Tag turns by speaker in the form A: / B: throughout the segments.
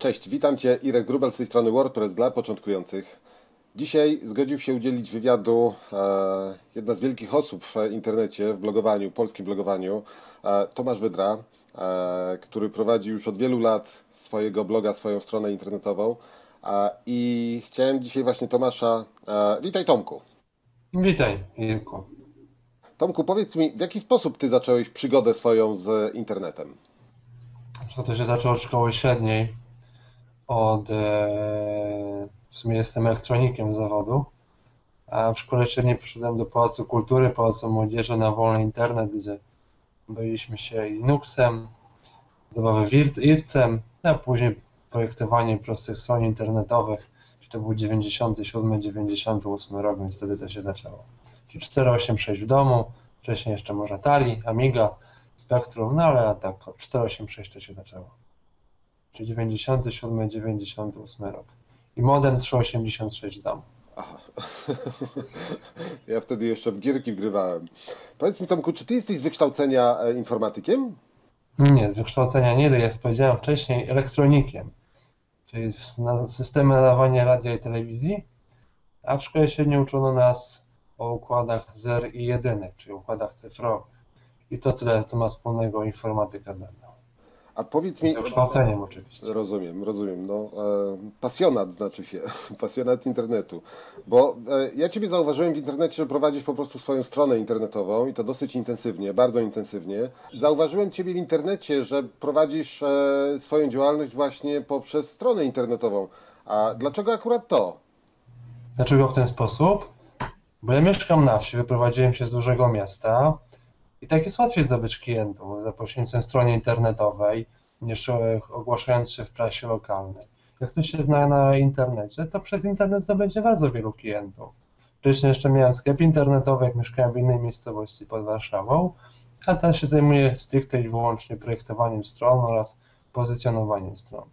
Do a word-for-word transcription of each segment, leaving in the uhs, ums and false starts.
A: Cześć, witam Cię, Irek Wróbel z tej strony WordPress dla początkujących. Dzisiaj zgodził się udzielić wywiadu e, jedna z wielkich osób w internecie, w blogowaniu, polskim blogowaniu, e, Tomasz Wydra, e, który prowadzi już od wielu lat swojego bloga, swoją stronę internetową. E, I chciałem dzisiaj właśnie Tomasza... E, witaj Tomku.
B: Witaj, Irku.
A: Tomku, powiedz mi, w jaki sposób Ty zacząłeś przygodę swoją z internetem?
B: To też się zaczęło od szkoły średniej, od, e, w sumie jestem elektronikiem z zawodu, a w szkole średniej poszedłem do Pałacu Kultury, Pałacu Młodzieży na wolny internet, gdzie bawiliśmy się Linuxem, zabawy wir- ircem, a później projektowanie prostych stron internetowych, czyli to był dziewięćdziesiąty siódmy dziewięćdziesiąty ósmy rok, więc wtedy to się zaczęło. Czyli cztery osiem sześć w domu, wcześniej jeszcze może Atari, Amiga, Spectrum, no ale tak od cztery osiem sześć to się zaczęło. Czyli dziewięćdziesiąty siódmy dziewięćdziesiąty ósmy rok. I modem trzysta osiemdziesiąt sześć w domu.
A: Aha. Ja wtedy jeszcze w gierki wgrywałem. Powiedz mi Tomku, czy Ty jesteś z wykształcenia e, informatykiem?
B: Nie, z wykształcenia nie, jak powiedziałem wcześniej, elektronikiem, czyli z na systemy nadawania radia i telewizji, a w szkole średniej uczono nas o układach zer i jedynek, czyli układach cyfrowych. I to tyle, co ma wspólnego informatyka ze mną.
A: A powiedz
B: Z
A: mi,
B: wykształceniem oczywiście.
A: rozumiem, rozumiem, no, e, pasjonat znaczy się, pasjonat internetu, bo e, ja Ciebie zauważyłem w internecie, że prowadzisz po prostu swoją stronę internetową i to dosyć intensywnie, bardzo intensywnie. Zauważyłem Ciebie w internecie, że prowadzisz e, swoją działalność właśnie poprzez stronę internetową. A dlaczego akurat to?
B: Dlaczego w ten sposób? Bo ja mieszkam na wsi, wyprowadziłem się z dużego miasta i tak jest łatwiej zdobyć klientów za pośrednictwem strony internetowej niż e, ogłaszając się w prasie lokalnej. Jak ktoś się zna na internecie, to przez internet zdobędzie bardzo wielu klientów. Wcześniej jeszcze miałem sklep internetowy, jak mieszkałem w innej miejscowości pod Warszawą, a teraz się zajmuję stricte i wyłącznie projektowaniem stron oraz pozycjonowaniem stron.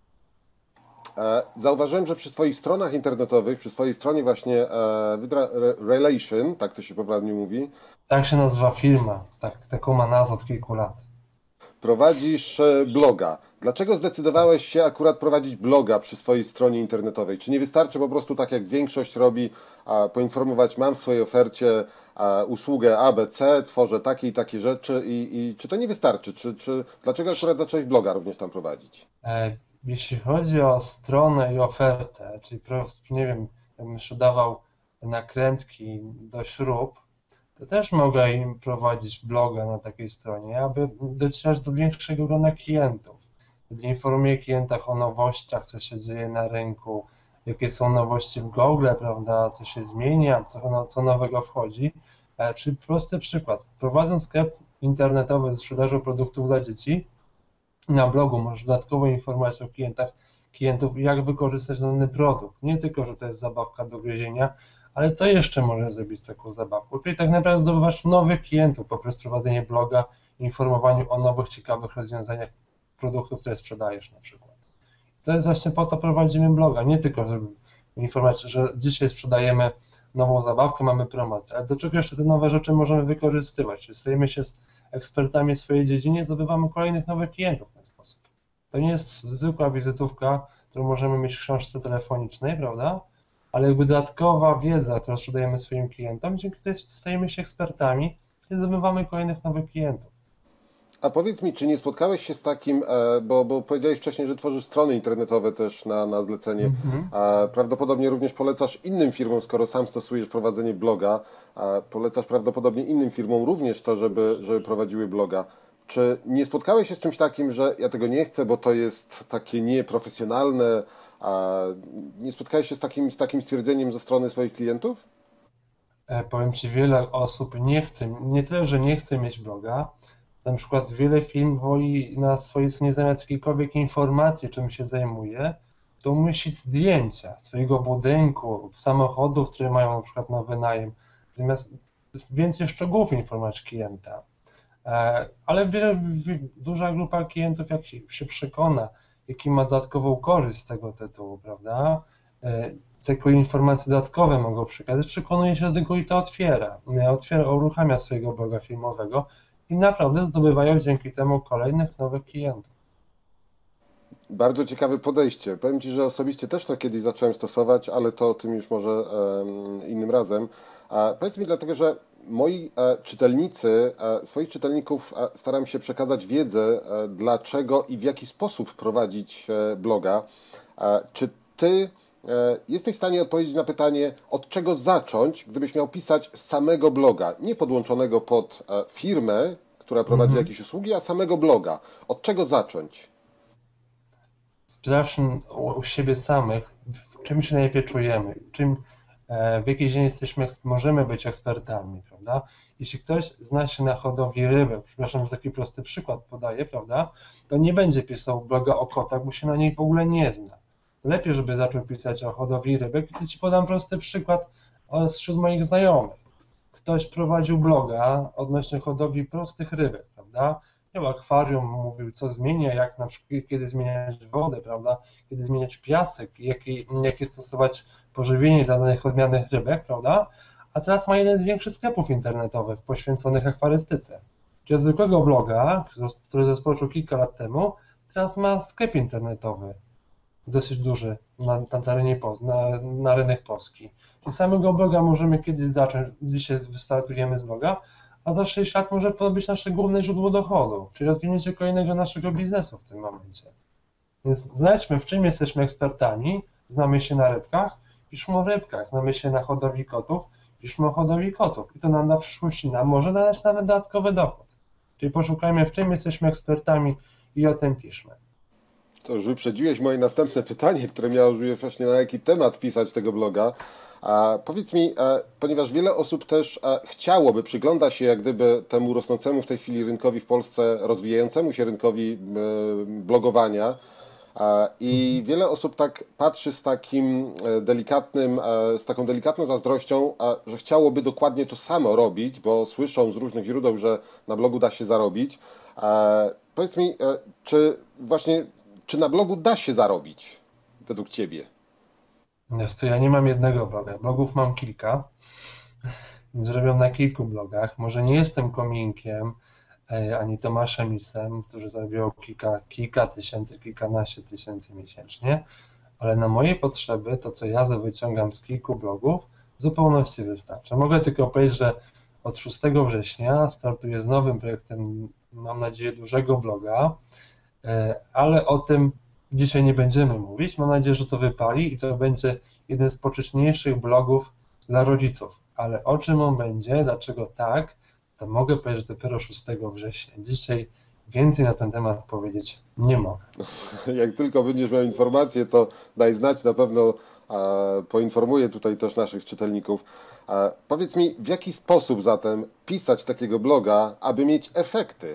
A: E, Zauważyłem, że przy swoich stronach internetowych, przy swojej stronie właśnie e, Wydra Re- Relation, tak to się poprawnie mówi,
B: Tak się nazywa firma, tak, taką ma nazwę od kilku lat.
A: prowadzisz e, bloga. Dlaczego zdecydowałeś się akurat prowadzić bloga przy swojej stronie internetowej? Czy nie wystarczy po prostu tak jak większość robi, a, poinformować, mam w swojej ofercie a, usługę A B C, tworzę takie i takie rzeczy i, i czy to nie wystarczy? Czy, czy, dlaczego akurat zacząłeś bloga również tam prowadzić?
B: E, Jeśli chodzi o stronę i ofertę, czyli pro- nie wiem, jakbym sprzedawał nakrętki do śrub, to też mogę im prowadzić bloga na takiej stronie, aby docierać do większego grona klientów. Gdy informuję klientach o nowościach, co się dzieje na rynku, jakie są nowości w Google, prawda, co się zmienia, co, no, co nowego wchodzi. E, Czyli prosty przykład. Prowadząc sklep internetowy z sprzedażą produktów dla dzieci, na blogu możesz dodatkowo informować o klientach, klientów, jak wykorzystać dany produkt. Nie tylko, że to jest zabawka do gryzienia, ale co jeszcze możesz zrobić z taką zabawką. Czyli tak naprawdę zdobywasz nowych klientów poprzez prowadzenie bloga, informowaniu o nowych, ciekawych rozwiązaniach produktów, które sprzedajesz na przykład. To jest właśnie po to prowadzimy bloga, nie tylko, żeby informować, że dzisiaj sprzedajemy nową zabawkę, mamy promocję, ale do czego jeszcze te nowe rzeczy możemy wykorzystywać, czyli stajemy się z ekspertami w swojej dziedzinie, zdobywamy kolejnych nowych klientów w ten sposób. To nie jest zwykła wizytówka, którą możemy mieć w książce telefonicznej, prawda? Ale jakby dodatkowa wiedza, którą sprzedajemy swoim klientom, dzięki tej stajemy się ekspertami i zdobywamy kolejnych nowych klientów.
A: A powiedz mi, czy nie spotkałeś się z takim, e, bo, bo powiedziałeś wcześniej, że tworzysz strony internetowe też na, na zlecenie.
B: Mhm.
A: A prawdopodobnie również polecasz innym firmom, skoro sam stosujesz prowadzenie bloga, a polecasz prawdopodobnie innym firmom również to, żeby, żeby prowadziły bloga. Czy nie spotkałeś się z czymś takim, że ja tego nie chcę, bo to jest takie nieprofesjonalne, a nie spotkałeś się z takim, z takim stwierdzeniem ze strony swoich klientów?
B: E, Powiem Ci, wiele osób nie chce, nie tyle, że nie chce mieć bloga, na przykład wiele firm woli na swojej stronie zamiast jakiejkolwiek informacji, czym się zajmuje, to umieścić zdjęcia swojego budynku, samochodów, które mają na przykład na wynajem, zamiast więcej szczegółów informować klienta. E, Ale wiele, wi- duża grupa klientów, jak się, się przekona, jaki ma dodatkową korzyść z tego tytułu, prawda? E, Co jako informacje dodatkowe mogą przekazać, przekonuje się do tego i to otwiera. E, Otwiera, uruchamia swojego bloga filmowego i naprawdę zdobywają dzięki temu kolejnych nowych klientów.
A: Bardzo ciekawe podejście. Powiem Ci, że osobiście też to kiedyś zacząłem stosować, ale to o tym już może em, innym razem. A powiedz mi dlatego, że moi e, czytelnicy, e, swoich czytelników e, staram się przekazać wiedzę, e, dlaczego i w jaki sposób prowadzić e, bloga. E, czy Ty e, jesteś w stanie odpowiedzieć na pytanie, od czego zacząć, gdybyś miał pisać samego bloga, nie podłączonego pod e, firmę, która prowadzi
B: Mhm.
A: jakieś usługi, a samego bloga. Od czego zacząć?
B: Sprawdźmy u u siebie samych, w czym się najlepiej czujemy, czym, e, w jakiej dziedzinie jesteśmy, eks- możemy być ekspertami, prawda? Jeśli ktoś zna się na hodowli rybek, przepraszam, że taki prosty przykład podaję, prawda, to nie będzie pisał bloga o kotach, bo się na nich w ogóle nie zna. Lepiej, żeby zaczął pisać o hodowli rybek. I tu Ci podam prosty przykład e, wśród moich znajomych. Ktoś prowadził bloga odnośnie hodowli prostych rybek, prawda? Miał akwarium, mówił co zmienia, jak na przykład kiedy zmieniać wodę, prawda? Kiedy zmieniać piasek, jakie, jakie stosować pożywienie dla danych odmiennych rybek, prawda? A teraz ma jeden z większych sklepów internetowych poświęconych akwarystyce. Czyli zwykłego bloga, który rozpoczął kilka lat temu, teraz ma sklep internetowy dosyć duży na, na terenie, po- na, na rynek polski. Czyli samego bloga możemy kiedyś zacząć, dzisiaj wystartujemy z bloga, a za sześć lat może to być nasze główne źródło dochodu, czyli rozwinięcie kolejnego naszego biznesu w tym momencie. Więc znajdźmy, w czym jesteśmy ekspertami, znamy się na rybkach, piszmy o rybkach, znamy się na hodowli kotów, piszmy o hodowli kotów i to nam na przyszłości nam może dać nawet dodatkowy dochód. Czyli poszukajmy, w czym jesteśmy ekspertami i o tym piszmy.
A: To już wyprzedziłeś moje następne pytanie, które miało brzmieć właśnie na jaki temat pisać tego bloga. A powiedz mi, e, ponieważ wiele osób też e, chciałoby, przygląda się jak gdyby temu rosnącemu w tej chwili rynkowi w Polsce, rozwijającemu się rynkowi e, blogowania, e, i wiele osób tak patrzy z takim e, delikatnym, e, z taką delikatną zazdrością, e, że chciałoby dokładnie to samo robić, bo słyszą z różnych źródeł, że na blogu da się zarobić. E, Powiedz mi, e, czy właśnie, czy na blogu da się zarobić według Ciebie?
B: Wiesz co, ja nie mam jednego bloga, blogów mam kilka, więc robię na kilku blogach. Może nie jestem kominkiem, e, ani Tomaszem Lisem, którzy zarabiają kilka, kilka tysięcy, kilkanaście tysięcy miesięcznie, ale na moje potrzeby to, co ja wyciągam z kilku blogów, w zupełności wystarcza. Mogę tylko powiedzieć, że od szóstego września startuję z nowym projektem, mam nadzieję, dużego bloga, e, ale o tym dzisiaj nie będziemy mówić. Mam nadzieję, że to wypali i to będzie jeden z poczytniejszych blogów dla rodziców. Ale o czym on będzie, dlaczego tak, to mogę powiedzieć dopiero szóstego września. Dzisiaj więcej na ten temat powiedzieć nie mogę.
A: Jak tylko będziesz miał informację, to daj znać, na pewno e, poinformuję tutaj też naszych czytelników. E, powiedz mi, w jaki sposób zatem pisać takiego bloga, aby mieć efekty?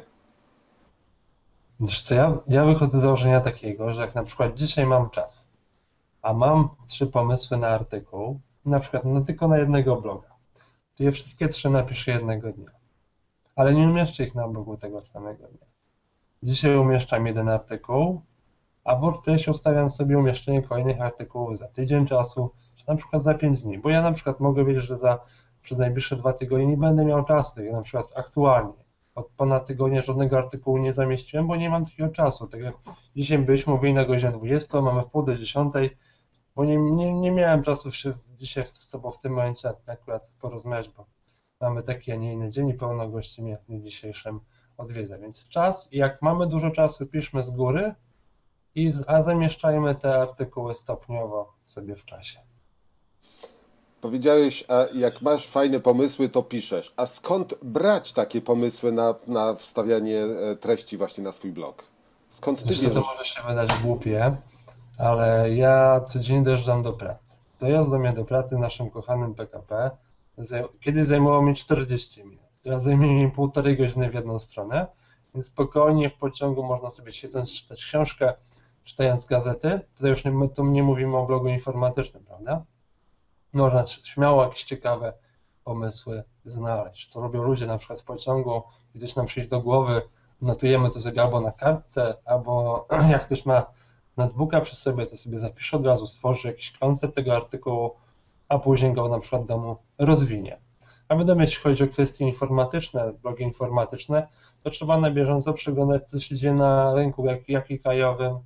B: Wiesz co, ja, ja wychodzę z założenia takiego, że jak na przykład dzisiaj mam czas, a mam trzy pomysły na artykuł, na przykład no tylko na jednego bloga, to je wszystkie trzy napiszę jednego dnia, ale nie umieszczę ich na blogu tego samego dnia. Dzisiaj umieszczam jeden artykuł, a w WordPressie ustawiam sobie umieszczenie kolejnych artykułów za tydzień czasu, czy na przykład za pięć dni, bo ja na przykład mogę wiedzieć, że za, przez najbliższe dwa tygodnie nie będę miał czasu, tak jak na przykład aktualnie. Od ponad tygodnia żadnego artykułu nie zamieściłem, bo nie mam takiego czasu. Tak jak dzisiaj byliśmy mówili na godzinę dwudziestą, mamy w pół do dziesiątej, bo nie, nie, nie miałem czasu się dzisiaj z sobą w tym momencie akurat porozmawiać, bo mamy taki, a nie inny dzień i pełno gości mnie w dniu dzisiejszym odwiedza. Więc czas, i jak mamy dużo czasu, piszmy z góry, i, a zamieszczajmy te artykuły stopniowo sobie w czasie.
A: Powiedziałeś, a jak masz fajne pomysły, to piszesz. A skąd brać takie pomysły na, na wstawianie e, treści właśnie na swój blog? Skąd ty
B: Wiesz co, to
A: bierzesz?
B: może się wydać głupie, ale ja codziennie dojeżdżam do pracy. Dojazd do mnie do pracy w naszym kochanym P K P zaj- kiedyś zajmowało mi czterdzieści minut. Teraz zajmuje mi półtorej godziny w jedną stronę, więc spokojnie w pociągu można sobie siedząc, czytać książkę, czytając gazety. Tutaj już nie, tu nie mówimy o blogu informatycznym, prawda? Można śmiało jakieś ciekawe pomysły znaleźć. Co robią ludzie na przykład w pociągu i coś nam przyjdzie do głowy, notujemy to sobie albo na kartce, albo jak ktoś ma notebooka przy sobie, to sobie zapisze od razu, stworzy jakiś koncept tego artykułu, a później go na przykład w domu rozwinie. A wiadomo, jeśli chodzi o kwestie informatyczne, blogi informatyczne, to trzeba na bieżąco przeglądać, co się dzieje na rynku, jak, jak i krajowym,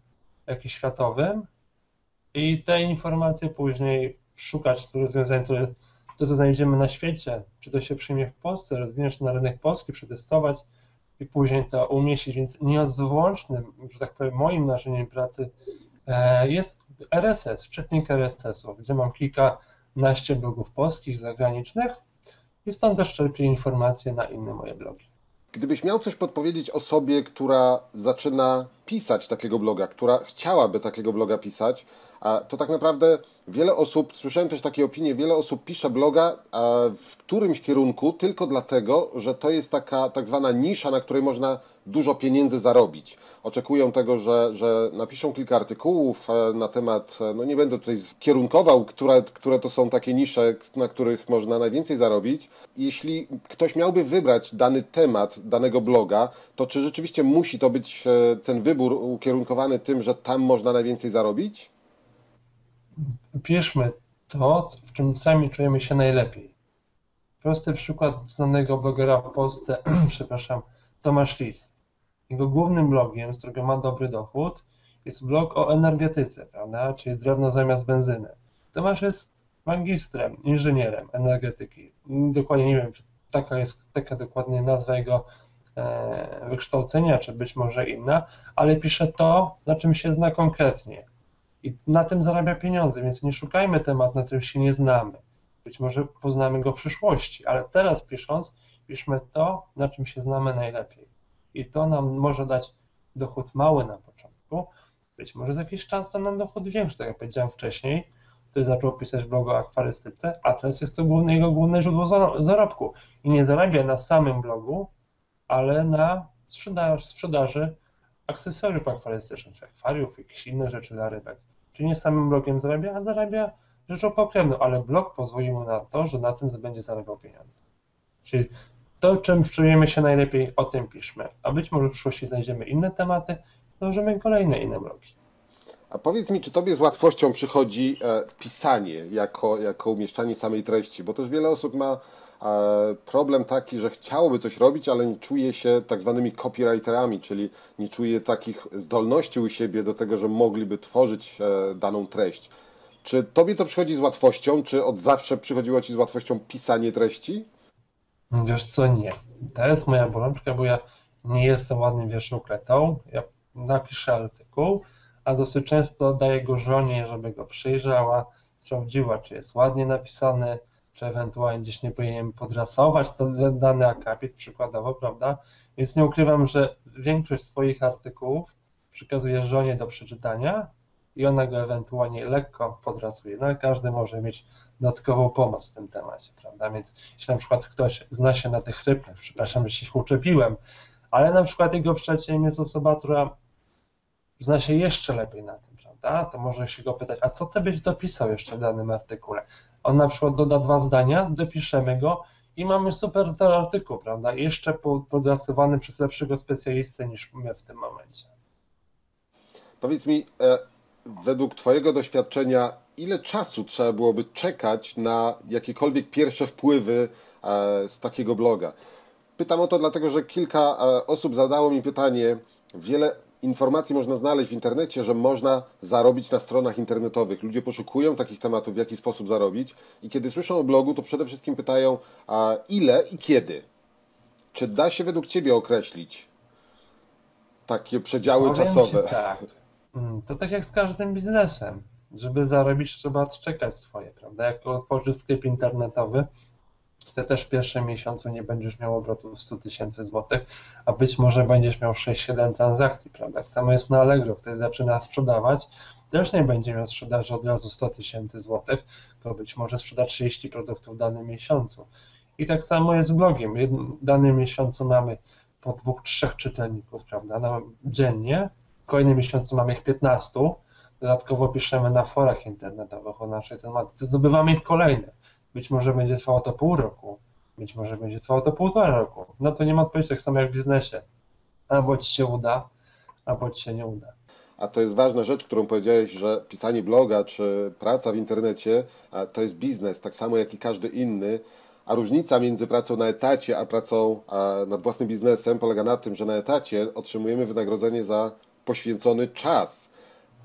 B: jakimś światowym i te informacje później szukać tych rozwiązań, które to, co znajdziemy na świecie, czy to się przyjmie w Polsce, rozwinąć na rynek polski, przetestować i później to umieścić, więc nieodłącznym, że tak powiem, moim narzędziem pracy jest R S S, czytnik R S S-u, gdzie mam kilkanaście blogów polskich, zagranicznych i stąd też czerpię informacje na inne moje blogi.
A: Gdybyś miał coś podpowiedzieć osobie, która zaczyna pisać takiego bloga, która chciałaby takiego bloga pisać, to tak naprawdę wiele osób, słyszałem też takie opinie, wiele osób pisze bloga w którymś kierunku tylko dlatego, że to jest taka tak zwana nisza, na której można dużo pieniędzy zarobić. Oczekują tego, że, że napiszą kilka artykułów na temat, no nie będę tutaj kierunkował, które, które to są takie nisze, na których można najwięcej zarobić. Jeśli ktoś miałby wybrać dany temat danego bloga, to czy rzeczywiście musi to być ten wybór ukierunkowany tym, że tam można najwięcej zarobić?
B: Piszmy to, w czym sami czujemy się najlepiej. Prosty przykład znanego blogera w Polsce, przepraszam, Tomasz Lis. Jego głównym blogiem, z którego ma dobry dochód, jest blog o energetyce, prawda? Czyli drewno zamiast benzyny. Tomasz jest magistrem, inżynierem energetyki. Dokładnie nie wiem, czy taka jest taka dokładnie nazwa jego e, wykształcenia, czy być może inna, ale pisze to, na czym się zna konkretnie. I na tym zarabia pieniądze, więc nie szukajmy tematu, na którym się nie znamy. Być może poznamy go w przyszłości, ale teraz pisząc, piszmy to, na czym się znamy najlepiej. I to nam może dać dochód mały na początku, być może za jakiś czas da nam dochód większy, tak jak powiedziałem wcześniej. Ktoś zaczął pisać blog o akwarystyce, a teraz jest to główne, jego główne źródło zarobku. I nie zarabia na samym blogu, ale na sprzedaż, sprzedaży akcesoriów akwarystycznych, czy akwariów, jakichś innych rzeczy dla rybek. Czyli nie samym blogiem zarabia, a zarabia rzeczą pokrewną, ale blog pozwoli mu na to, że na tym będzie zarabiał pieniądze. Czyli to, czym czujemy się najlepiej, o tym piszmy. A być może w przyszłości znajdziemy inne tematy, tworzymy kolejne inne blogi.
A: A powiedz mi, czy tobie z łatwością przychodzi e, pisanie jako, jako umieszczanie samej treści? Bo też wiele osób ma e, problem taki, że chciałoby coś robić, ale nie czuje się tak zwanymi copywriterami, czyli nie czuje takich zdolności u siebie do tego, że mogliby tworzyć e, daną treść. Czy tobie to przychodzi z łatwością? Czy od zawsze przychodziło ci z łatwością pisanie treści?
B: Wiesz co, nie. To jest moja bolączka, bo ja nie jestem ładnym wierszokletą. Ja napiszę artykuł, a dosyć często daję go żonie, żeby go przyjrzała, sprawdziła, czy jest ładnie napisany, czy ewentualnie gdzieś nie powinienem podrasować to dany akapit przykładowo, prawda? Więc nie ukrywam, że większość swoich artykułów przekazuję żonie do przeczytania i ona go ewentualnie lekko podrasuje. No ale każdy może mieć dodatkową pomoc w tym temacie, prawda? Więc jeśli na przykład ktoś zna się na tych rybkach, przepraszam, że się uczepiłem, ale na przykład jego przyjacielem jest osoba, która zna się jeszcze lepiej na tym, prawda? To może się go pytać, a co ty byś dopisał jeszcze w danym artykule? On na przykład doda dwa zdania, dopiszemy go i mamy super artykuł, prawda? Jeszcze podrasowany przez lepszego specjalistę niż my w tym momencie.
A: Powiedz mi, e, według twojego doświadczenia, ile czasu trzeba byłoby czekać na jakiekolwiek pierwsze wpływy e, z takiego bloga? Pytam o to dlatego, że kilka e, osób zadało mi pytanie, wiele informacji można znaleźć w internecie, że można zarobić na stronach internetowych. Ludzie poszukują takich tematów, w jaki sposób zarobić i kiedy słyszą o blogu, to przede wszystkim pytają, a ile i kiedy? Czy da się według ciebie określić takie przedziały
B: Powiem
A: czasowe?
B: ci tak, to tak jak z każdym biznesem. Żeby zarobić, trzeba odczekać swoje, prawda? Jak otworzysz sklep internetowy, to też w pierwszym miesiącu nie będziesz miał obrotu sto tysięcy złotych, a być może będziesz miał sześć siedem transakcji, prawda? Tak samo jest na Allegro, ktoś zaczyna sprzedawać, też nie będzie miał sprzedaży od razu sto tysięcy złotych, tylko być może sprzeda trzydzieści produktów w danym miesiącu. I tak samo jest z blogiem. W danym miesiącu mamy po dwóch, trzech czytelników, prawda, no, dziennie, w kolejnym miesiącu mamy ich piętnaście, dodatkowo piszemy na forach internetowych o naszej tematyce, zdobywamy ich kolejne. Być może będzie trwało to pół roku, być może będzie trwało to półtora roku. No to nie ma odpowiedzi, tak samo jak w biznesie. Albo ci się uda, albo ci się nie uda.
A: A to jest ważna rzecz, którą powiedziałeś, że pisanie bloga czy praca w internecie to jest biznes, tak samo jak i każdy inny. A różnica między pracą na etacie a pracą nad własnym biznesem polega na tym, że na etacie otrzymujemy wynagrodzenie za poświęcony czas,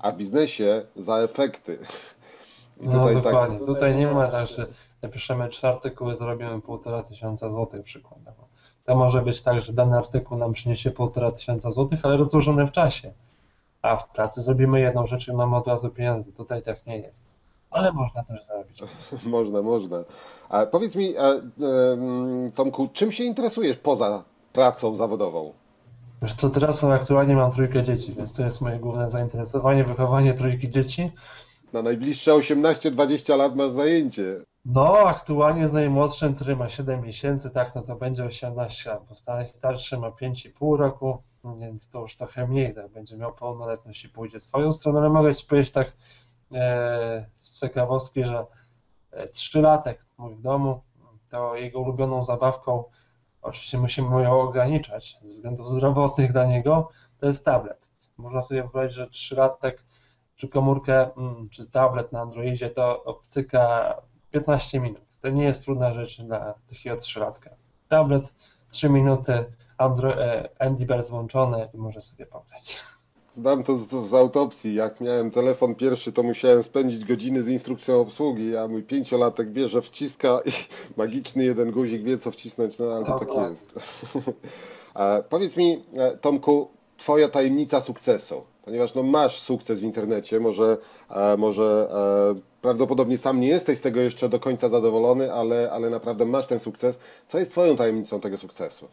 A: a w biznesie za efekty. I
B: No
A: tutaj tak,
B: dokładnie. Tutaj nie ma tak, że napiszemy trzy artykuły, zarobimy półtora tysiąca złotych przykładowo. To może być tak, że dany artykuł nam przyniesie półtora tysiąca złotych, ale rozłożone w czasie. A w pracy zrobimy jedną rzecz i mamy od razu pieniądze. Tutaj tak nie jest. Ale można też zarobić.
A: można, można. A powiedz mi, e, e, Tomku, czym się interesujesz poza pracą zawodową?
B: Wiesz co, teraz aktualnie mam trójkę dzieci, więc to jest moje główne zainteresowanie, wychowanie trójki dzieci.
A: Na najbliższe osiemnaście dwadzieścia lat masz zajęcie.
B: No, aktualnie z najmłodszym, który ma siedem miesięcy, tak, no to będzie osiemnaście lat, bo najstarszy ma pięć i pół roku, więc to już trochę mniej, tak, będzie miał pełnoletność i pójdzie swoją stronę, ale mogę Ci powiedzieć tak e, z ciekawostki, że e, trzylatek mój w domu, to jego ulubioną zabawką, oczywiście musimy ją ograniczać ze względów zdrowotnych dla niego, to jest tablet. Można sobie wyobrazić, że trzylatek czy komórkę, mm, czy tablet na Androidzie to obcyka piętnaście minut. To nie jest trudna rzecz dla takiego trzylatka. Tablet, trzy minuty, Andro e, Angry Birds włączone i może sobie pograć.
A: Znam to z, to z autopsji. Jak miałem telefon pierwszy, to musiałem spędzić godziny z instrukcją obsługi, a mój pięciolatek bierze, wciska i magiczny jeden guzik wie, co wcisnąć, no ale to tak jest. A powiedz mi, Tomku, twoja tajemnica sukcesu, ponieważ no, masz sukces w internecie, może, e, może e, prawdopodobnie sam nie jesteś z tego jeszcze do końca zadowolony, ale, ale naprawdę masz ten sukces. Co jest twoją tajemnicą tego sukcesu?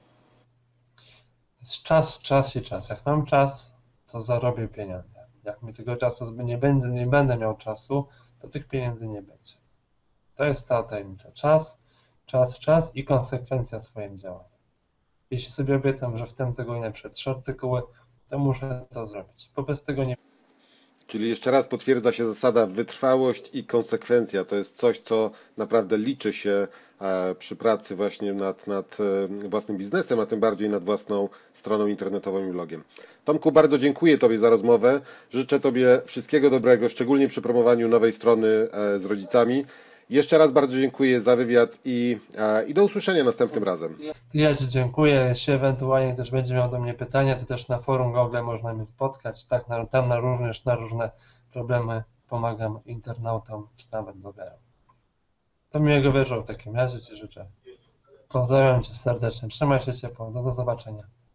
B: Jest czas, czas i czas. Jak mam czas, to zarobię pieniądze. Jak mi tego czasu nie będzie, nie będę miał czasu, to tych pieniędzy nie będzie. To jest cała tajemnica. Czas, czas, czas i konsekwencja w swoim działaniu. Jeśli sobie obiecam, że w tym tygodniu napiszę trzy artykuły, to muszę to zrobić, bo bez tego nie.
A: Czyli jeszcze raz potwierdza się zasada wytrwałość i konsekwencja. To jest coś, co naprawdę liczy się e, przy pracy właśnie nad, nad e, własnym biznesem, a tym bardziej nad własną stroną internetową i blogiem. Tomku, bardzo dziękuję Tobie za rozmowę. Życzę Tobie wszystkiego dobrego, szczególnie przy promowaniu nowej strony e, z rodzicami. Jeszcze raz bardzo dziękuję za wywiad i, e, i do usłyszenia następnym razem.
B: Ja Ci dziękuję. Jeśli ewentualnie też będzie miał do mnie pytania, to też na forum Google można mnie spotkać. Tak, na, tam na również na różne problemy pomagam internautom czy nawet blogerom. To miłego wieczoru w takim razie Ci życzę. Pozdrawiam Cię serdecznie. Trzymaj się ciepło. Do, do zobaczenia.